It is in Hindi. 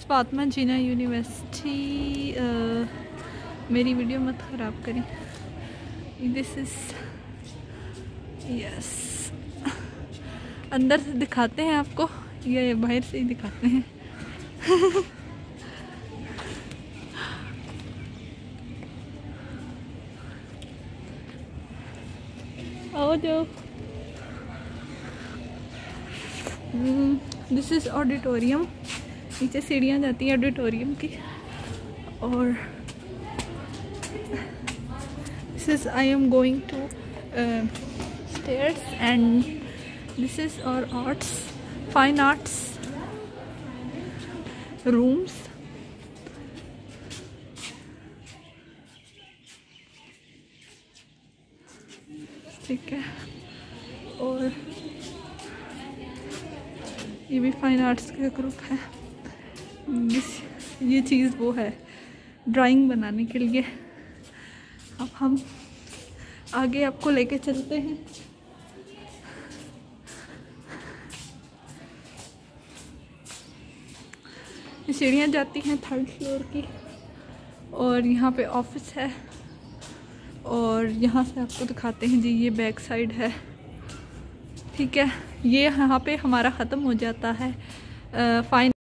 फातिमा जीना यूनिवर्सिटी। मेरी वीडियो मत ख़राब करें। दिस इज़ यस, अंदर से दिखाते हैं आपको या बाहर से ही दिखाते हैं? आओ जाओ। This is auditorium. नीचे सीढ़ियाँ जाती हैं ऑडिटोरियम की। और this is I am going to stairs and this is और आर्ट्स, फाइन आर्ट्स रूम्स। ठीक है, और ये भी फाइन आर्ट्स का ग्रुप है। ये चीज़ वो है ड्राइंग बनाने के लिए। अब हम आगे आपको लेके चलते हैं। ये सीढ़ियाँ जाती हैं 3rd फ्लोर की, और यहाँ पे ऑफिस है। और यहाँ से आपको दिखाते हैं जी, ये बैक साइड है। ठीक है, ये यहाँ पे हमारा ख़त्म हो जाता है फाइन